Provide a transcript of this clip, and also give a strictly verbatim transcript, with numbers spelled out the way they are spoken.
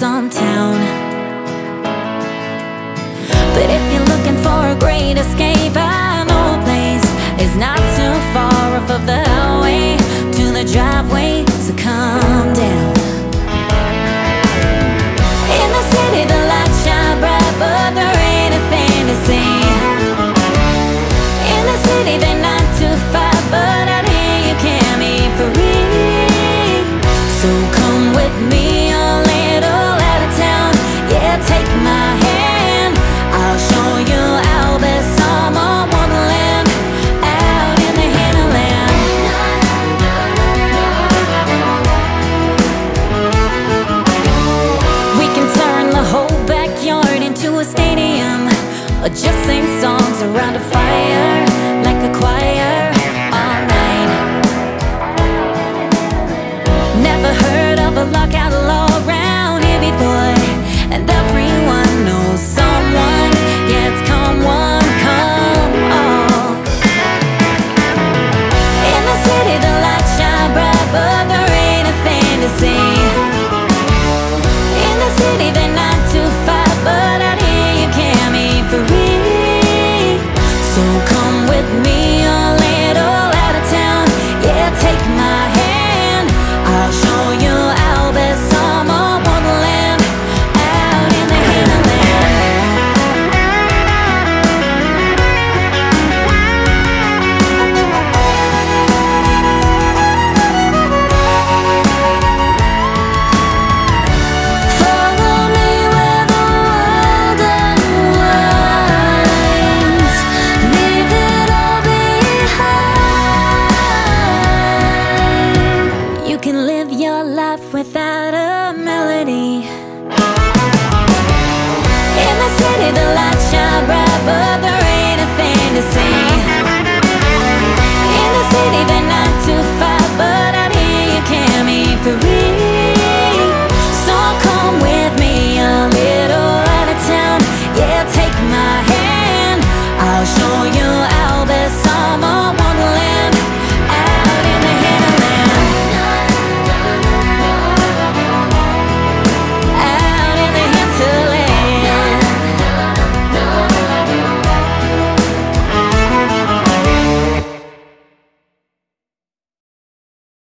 some town. But if you're looking for a great escape, I know a place is not too far off of the highway to the driveway, so calm down. In the city the lights shine bright, but there ain't a thing to see. In the city they're not too far, but out here you can't be free. So come with me a little out of town, yeah, take my hand. I'll show you our best summer wonderland out in the Hinterland. We can turn the whole backyard into a stadium, or just sing songs